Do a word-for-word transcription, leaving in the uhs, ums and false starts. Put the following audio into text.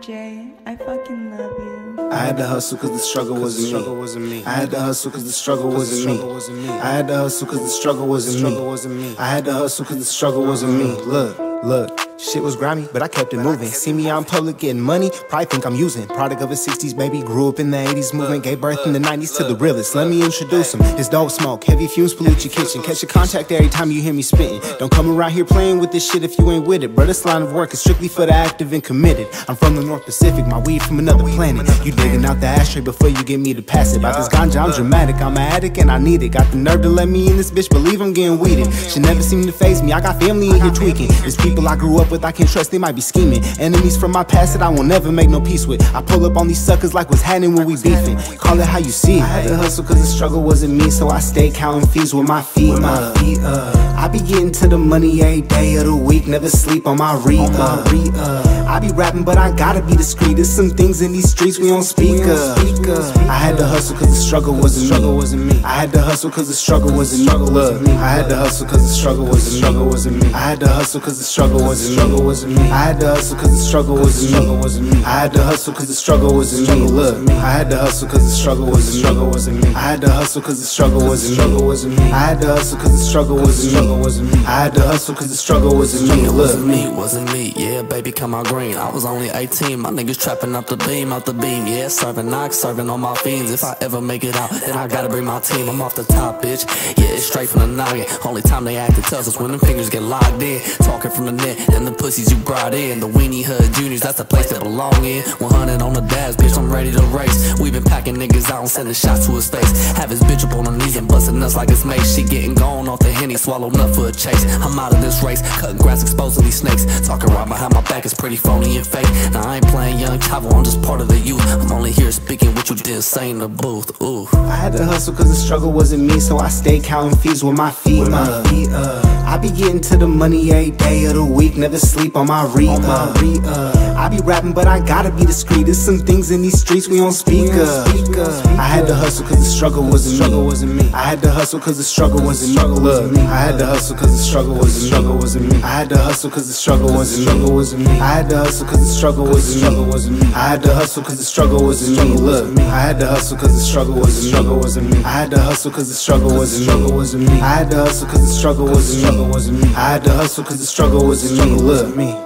Jay, I fucking love you. I had to hustle cause the struggle wasn't me. I had to hustle cause the struggle wasn't me. I had to hustle cause the struggle wasn't me. I had to hustle cause the struggle wasn't me. Look, look. Shit was grimy, but I kept it moving. See me out in public getting money, probably think I'm using. Product of a sixties baby, grew up in the eighties movement. Gave birth in the nineties to the realest. Let me introduce him. It's dope smoke, heavy fumes pollute your kitchen. Catch your contact every time you hear me spitting. Don't come around here playing with this shit if you ain't with it. Bro, this line of work is strictly for the active and committed. I'm from the North Pacific, my weed from another planet. You digging out the ashtray before you get me to pass it. About this ganja, I'm dramatic, I'm an addict and I need it. Got the nerve to let me in this bitch, believe I'm getting weeded. Should never seem to faze me, I got family in here tweaking. There's people I grew up with, I can't trust, they might be scheming. Enemies from my past that I will never make no peace with. I pull up on these suckers like what's happening when we beefing. Call it how you see it. I had to hustle cause the struggle wasn't me, so I stay counting fees with my feet up. I be getting to the money every day of the week, never sleep on my re-up. I be rapping but I gotta be discreet. There's some things in these streets we don't speak of. I had to hustle cause the struggle wasn't me. I had to hustle cause the struggle wasn't me. Look, I had to hustle cause the struggle wasn't me. I had to hustle cause the struggle wasn't me. I had to hustle cause the struggle wasn't me. I had to hustle cause the struggle wasn't me. Look, I had to hustle cause the struggle wasn't me. I had to hustle cause the struggle wasn't me. I had to hustle cause the struggle wasn't me. I had to hustle cause the struggle wasn't me. It wasn't me, wasn't me, yeah, baby, come out green. I was only eighteen, my niggas trapping up the beam, out the beam, yeah, serving knocks, serving on my fiends. If I ever make it out, then I gotta bring my team. I'm off the top, bitch, yeah, it's straight from the noggin. Only time they act to tell us when them fingers get locked in. Talking from the net, and the pussies you brought in. The Weenie Hood Juniors, that's the place to belong in. one hundred on the dash, bitch, I'm ready to race. We been packing niggas out and sending shots to his face. Have his bitch up on her knees and busting nuts like it's mace. She getting gone off the Henny, swallowed up for a chase. I'm out of this race, cutting grass, exposing these snakes. Talking right behind my back is pretty phony and fake. Now I ain't playing young Chavo, I'm just part of the youth. I'm only here speaking what you didn't say in the booth. Ooh. I had to hustle cause the struggle wasn't me, so I stay counting fees with my feet up. I be getting to the money every day of the week, never sleep on my re-up. I be rapping but I gotta be discreet. There's some things in these streets we don't speak of. I had to hustle cause the struggle wasn't me. I had to hustle cause the struggle wasn't me. Look, I had to hustle cause the struggle wasn't me. I had to hustle cause the struggle wasn't me. I had to hustle cause the struggle wasn't me. I had to hustle cause the struggle wasn't me. Look, I had to hustle cause the struggle wasn't me. I had to hustle cause the struggle wasn't me. I had to hustle cause the struggle wasn't me. I had to hustle cause the struggle wasn't me. Look, me.